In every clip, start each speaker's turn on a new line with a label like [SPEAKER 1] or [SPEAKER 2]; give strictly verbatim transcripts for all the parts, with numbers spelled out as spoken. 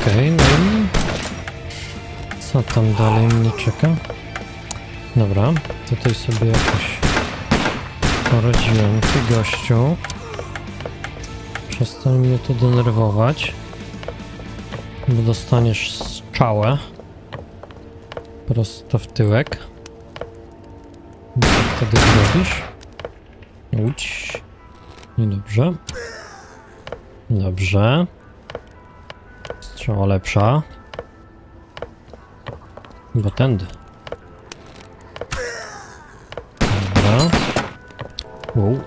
[SPEAKER 1] Okej, okay, no i co tam dalej mnie czeka? Dobra, tutaj sobie jakoś poradziłem. Ty gościu, przestań mnie tu denerwować, bo dostaniesz strzałę prosto w tyłek. Co wtedy zrobisz? Łódź. Niedobrze. Dobrze. Strzała lepsza. Bo tędy. Dobra. Wow.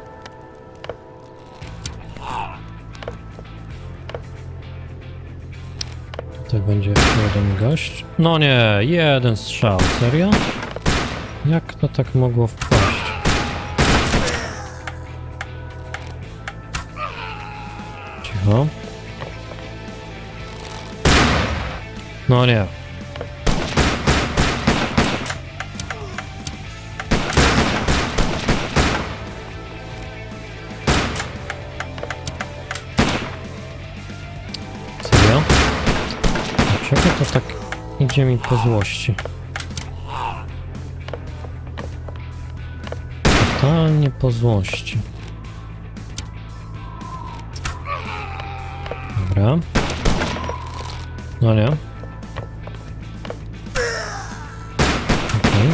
[SPEAKER 1] Tutaj będzie jeszcze jeden gość. No nie, jeden strzał. Serio? Jak to tak mogło wpaść? Cicho. No nie. Serio? Dlaczego to tak idzie mi po złości? Totalnie po złości. Dobra. No nie. Okej.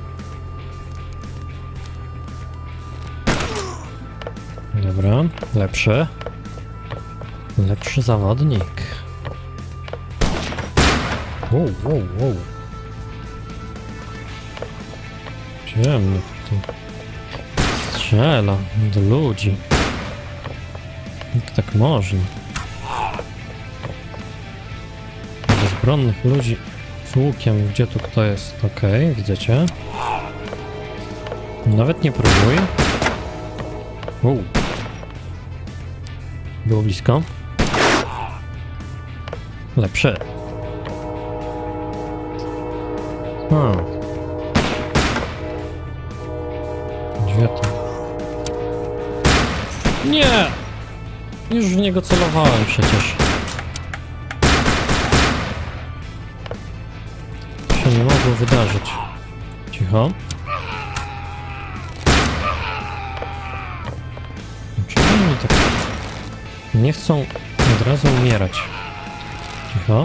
[SPEAKER 1] Dobra. Lepszy. Lepszy zawodnik. Wow, wow, wow. Gdzie mnie tu strzela do ludzi? Jak tak można? Bezbronnych ludzi z łukiem, gdzie tu kto jest? Okej, okay, widzicie? Nawet nie próbuj. Wow. Było blisko. Lepsze. Hmm. Gdzie to? Nie! Już w niego celowałem przecież. Się nie mogło wydarzyć. Cicho. Dlaczego oni tak nie chcą od razu umierać? Cicho.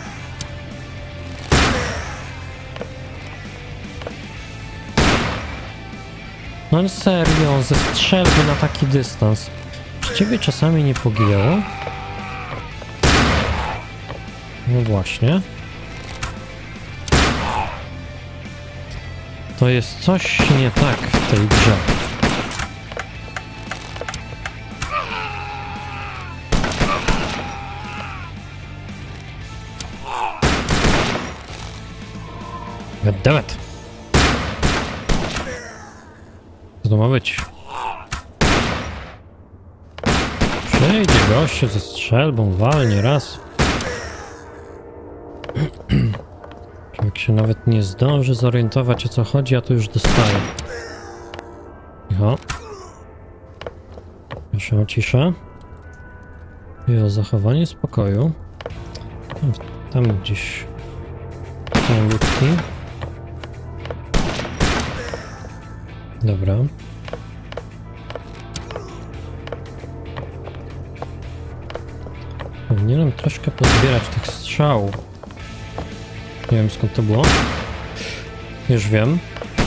[SPEAKER 1] No serio, ze strzelby na taki dystans. Czy ciebie czasami nie pogięło? No właśnie. To jest coś nie tak w tej grze. Goddammit. Co to ma być? Przejdzie gościu ze strzelbą, walnie raz. Człowiek się nawet nie zdąży zorientować, o co chodzi, a tu już dostaje. Cicho. Proszę o ciszę i o zachowanie spokoju. Tam, tam gdzieś są ludki. Dobra. Powinienem troszkę pozbierać tych strzałów. Nie wiem skąd to było. Już wiem.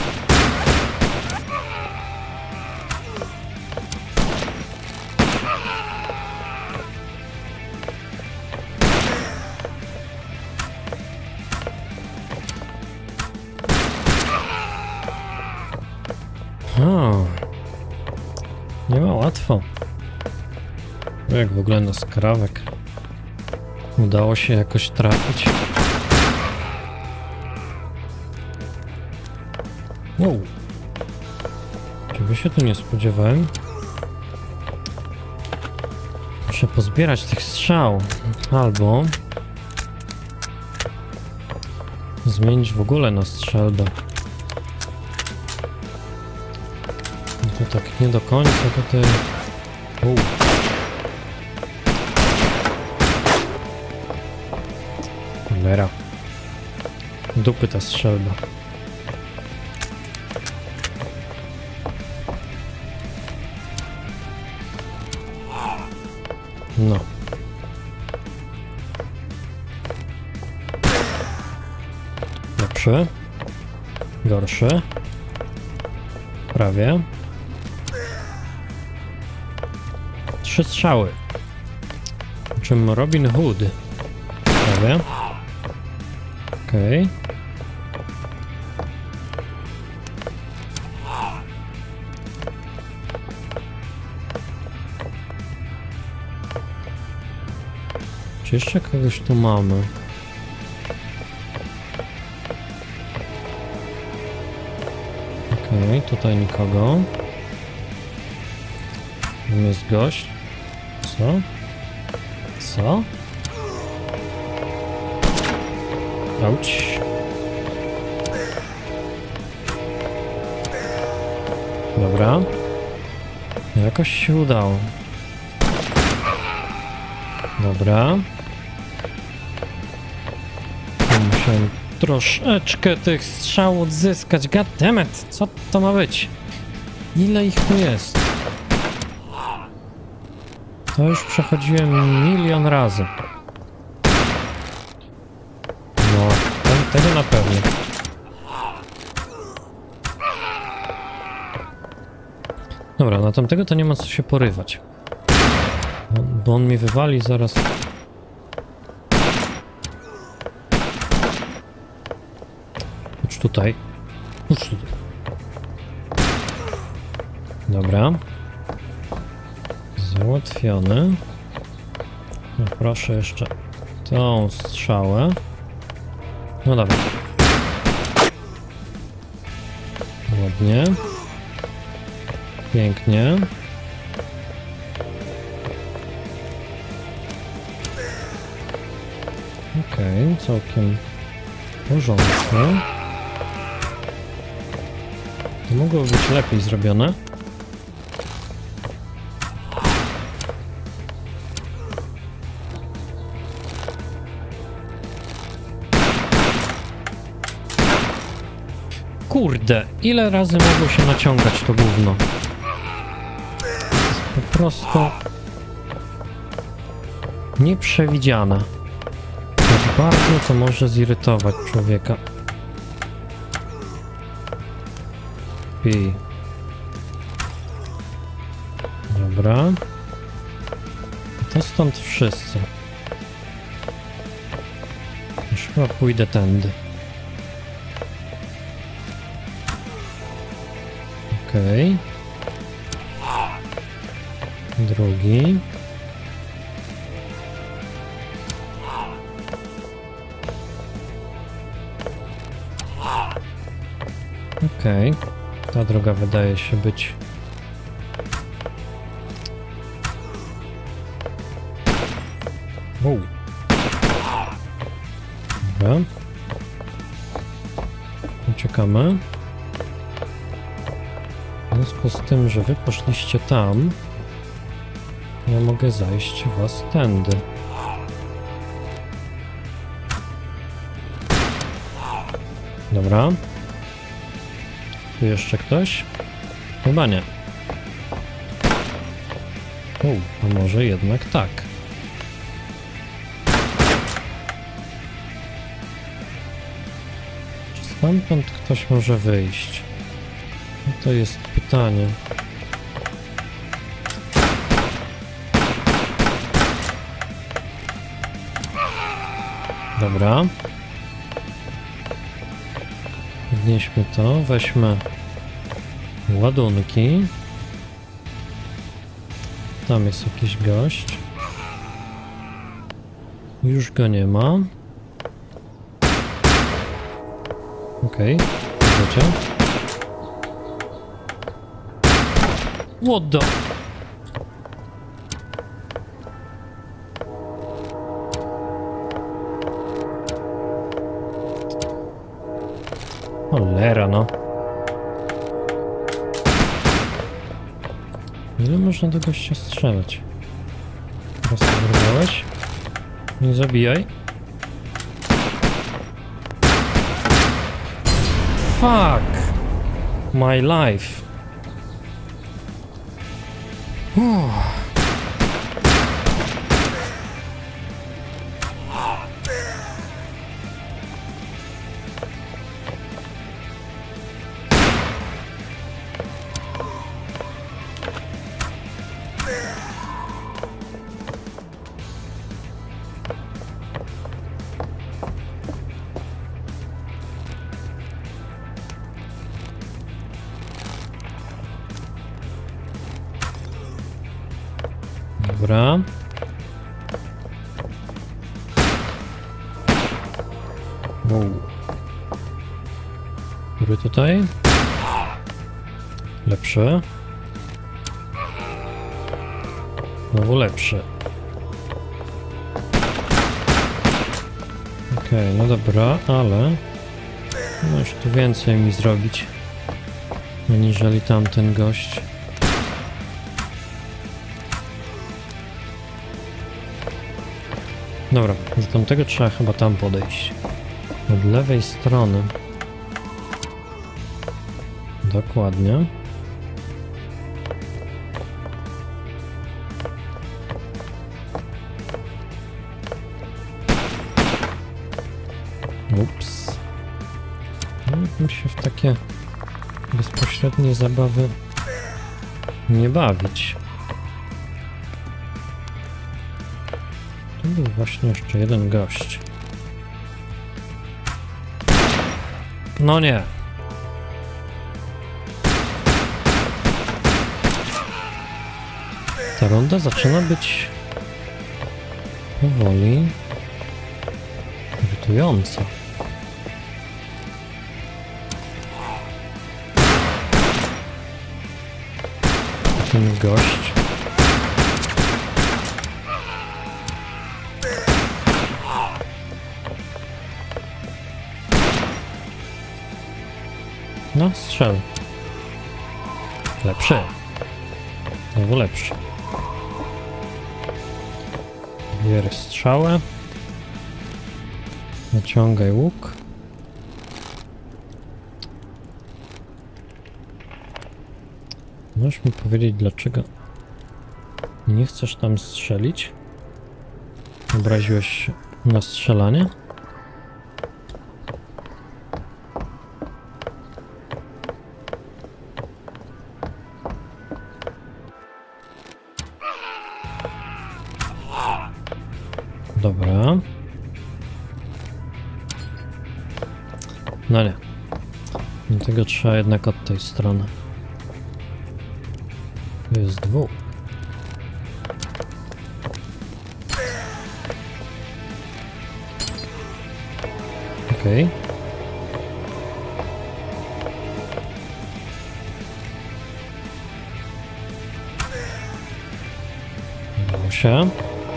[SPEAKER 1] O, nie ma łatwo. Jak w ogóle na skrawek udało się jakoś trafić. Wow. Czego się tu nie spodziewałem? Muszę pozbierać tych strzał. Albo zmienić w ogóle na strzelbę. To tak nie do końca tutaj... Wow. Cholera. Dupy ta strzelba. No. Lepszy. Gorszy. Prawie. Trzy strzały. Czym Robin Hood. Prawie. Okej. Okay. Czy jeszcze kogoś tu mamy? Okej, okay, tutaj nikogo. Tam jest gość. Co? Co? Auć. Dobra. Jakoś się udało. Dobra. Musiałem troszeczkę tych strzał odzyskać. Goddammit! Co to ma być? Ile ich tu jest? To już przechodziłem milion razy. No, ten, tego na pewno. Dobra, na tamtego to nie ma co się porywać. Bo, bo on mi wywali zaraz. Chodź tutaj. Chodź tutaj. Dobra. Załatwiony. No proszę jeszcze tą strzałę. No dobra. Ładnie. Pięknie. Okej, okay, całkiem porządnie. To mogło być lepiej zrobione. Kurde, ile razy mogło się naciągać to gówno? To jest po prostu nieprzewidziane. Jak bardzo to może zirytować człowieka. Pi. Dobra. To stąd wszyscy. Już chyba pójdę tędy. Okej. Okay. Drugi. Okej. Okay. Ta droga wydaje się być... Wow. Dobra. Uciekamy. W związku z tym, że wy poszliście tam, ja mogę zajść was tędy. Dobra. Tu jeszcze ktoś? Chyba nie. O, a może jednak tak. Czy stamtąd ktoś może wyjść? No to jest pytanie. Dobra. Podnieśmy to, weźmy ładunki. Tam jest jakiś gość. Już go nie ma. Okej, okay. Widzicie? What the... Cholera, no. Ile można do gościa strzelać? Teraz wybrałeś? Nie zabijaj. Fuck! My life. Uff. Dobra. Wow. Który tutaj? Lepszy. Znowu lepszy. Okej, okay, no dobra, ale możesz tu więcej mi zrobić, aniżeli tamten gość. Dobra, z tamtego trzeba chyba tam podejść. Od lewej strony. Dokładnie. Ups. Mógłbym się w takie bezpośrednie zabawy nie bawić. Tu był właśnie jeszcze jeden gość. No nie. Ta runda zaczyna być powoli irytująca. Ten gość. No, strzel. Lepszy. Znowu lepszy. Bierz strzałę. Naciągaj łuk. Możesz mi powiedzieć, dlaczego nie chcesz tam strzelić? Obraziłeś się na strzelanie? Dobra. No nie. Do tego trzeba jednak od tej strony. Jest dwóch. Okej. Okay. Udało się.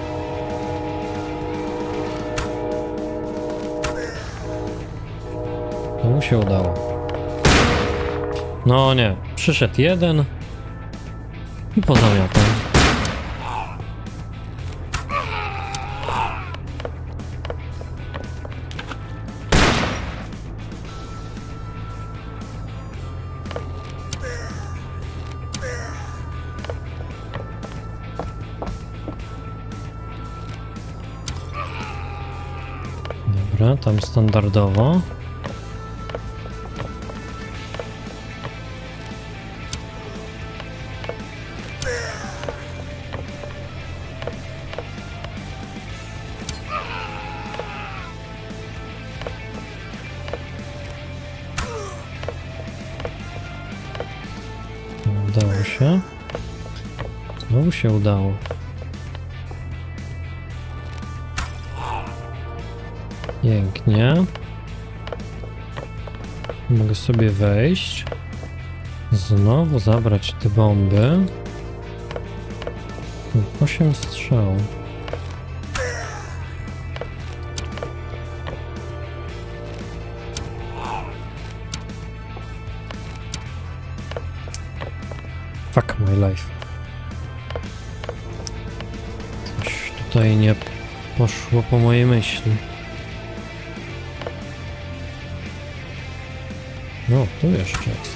[SPEAKER 1] To mu się udało. No nie. Przyszedł jeden i pozamiatał. Dobra, tam standardowo. Udało się. Znowu się udało. Pięknie. Mogę sobie wejść. Znowu zabrać te bomby. Osiem strzał. Fuck my life. Coś tutaj nie poszło po mojej myśli. No, tu jeszcze jest.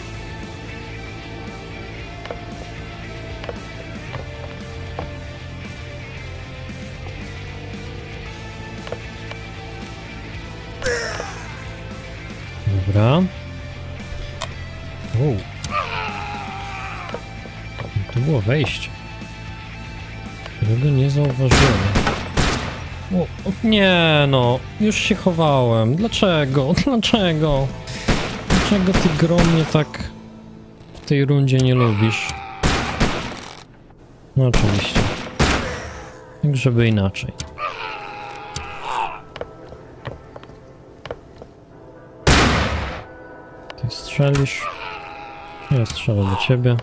[SPEAKER 1] Dobra. Wow. To było wejście, którego nie zauważyłem. O, nie no, już się chowałem. Dlaczego? Dlaczego? Dlaczego ty gro mnie tak w tej rundzie nie lubisz? No oczywiście. Tak żeby inaczej. Ty strzelisz. Ja strzelę do ciebie.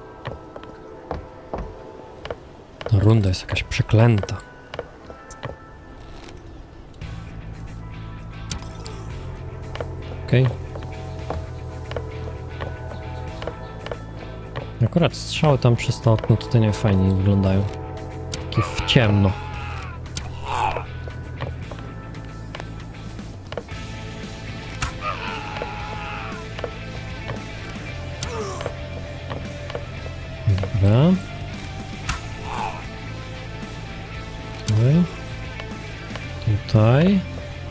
[SPEAKER 1] Ta runda jest jakaś przeklęta. Okej. Okay. Akurat strzały tam przez to okno tutaj nie fajnie wyglądają. Takie w ciemno. Dobra. Tutaj. Tutaj.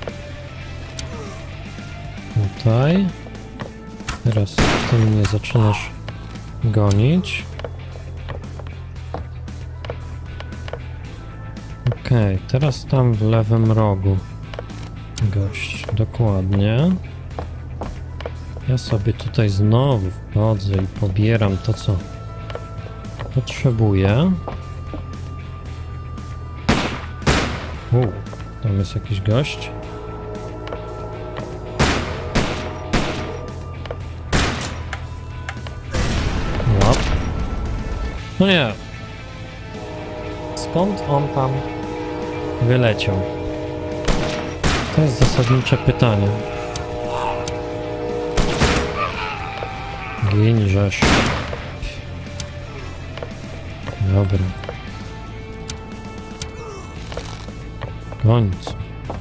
[SPEAKER 1] Tutaj. Teraz ty mnie zaczynasz gonić. Okej, okay, teraz tam w lewym rogu gość, dokładnie. Ja sobie tutaj znowu wchodzę i pobieram to, co potrzebuję. U, tam jest jakiś gość. Łap. No nie. Skąd on tam wyleciał? To jest zasadnicze pytanie. Gin rzesz. Dobra. W końcu.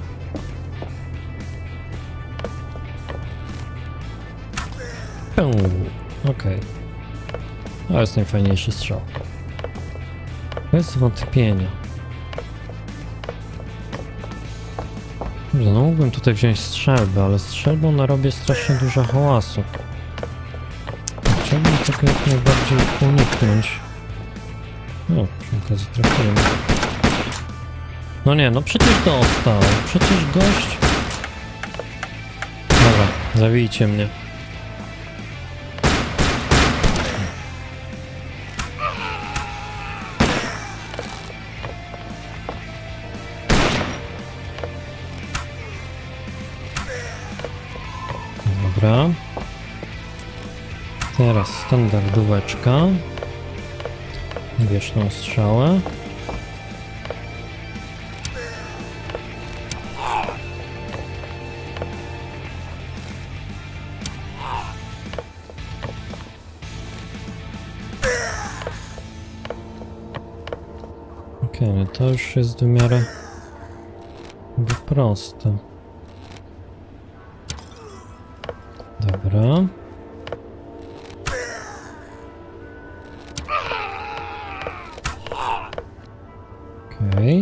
[SPEAKER 1] Okej. Okay. To jest najfajniejszy strzał. Bez wątpienia. Dobrze, no mógłbym tutaj wziąć strzelbę, ale strzelbą narobię strasznie dużo hałasu. Chciałbym tego jak najbardziej uniknąć. O, przy okazji trafiłem. No nie, no przecież dostał. Przecież gość... Dobra, zabijcie mnie. Dobra. Teraz standardóweczka. Bierz tą strzałę. Okej, okay, to już jest w miarę proste. Dobra. Okej. Okay.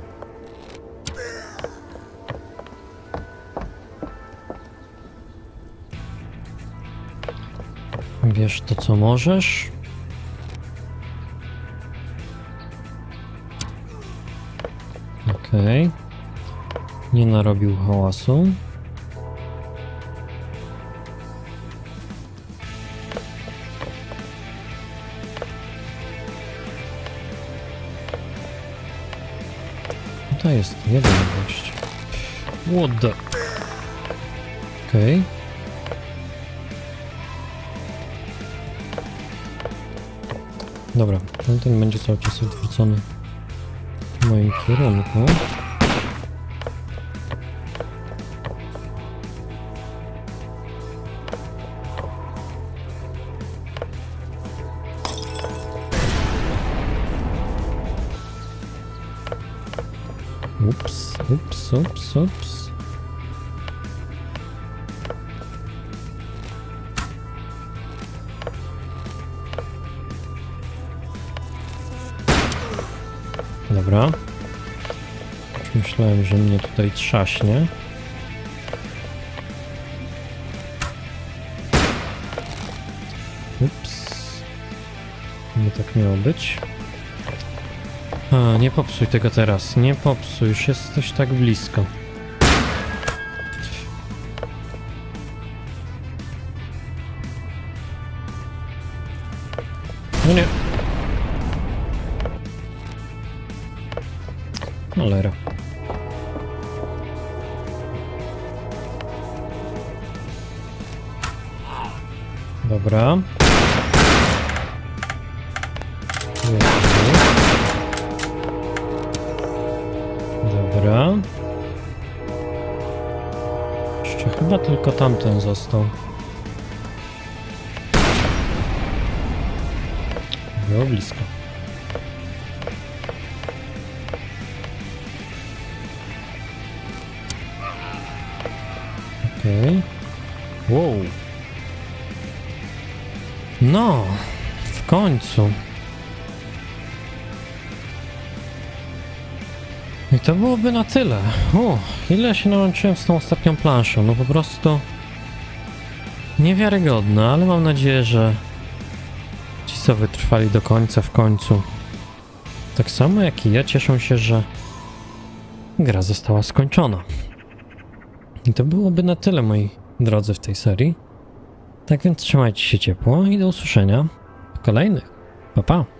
[SPEAKER 1] Bierz to, co możesz. Okej. Okay. Nie narobił hałasu. To jest jeden gość. What the... Okej. Okay. Dobra, ten będzie cały czas odwrócony w moim kierunku. Ups, ups, ups, ups. Dobra. Już myślałem, że mnie tutaj trzaśnie. Ups. Nie tak miało być. A, nie popsuj tego teraz. Nie popsuj. Już jesteś tak blisko. No nie. Cholera. Dobra. Dobra. Jeszcze chyba tylko tamten został. Było blisko. Okej. Okay. Wow. No, w końcu. I to byłoby na tyle. O, ile się nauczyłem z tą ostatnią planszą. No po prostu niewiarygodne, ale mam nadzieję, że ci, co wytrwali do końca, w końcu tak samo jak i ja, cieszą się, że gra została skończona. I to byłoby na tyle, moi drodzy, w tej serii. Tak więc trzymajcie się ciepło i do usłyszenia w kolejnych. Pa, pa!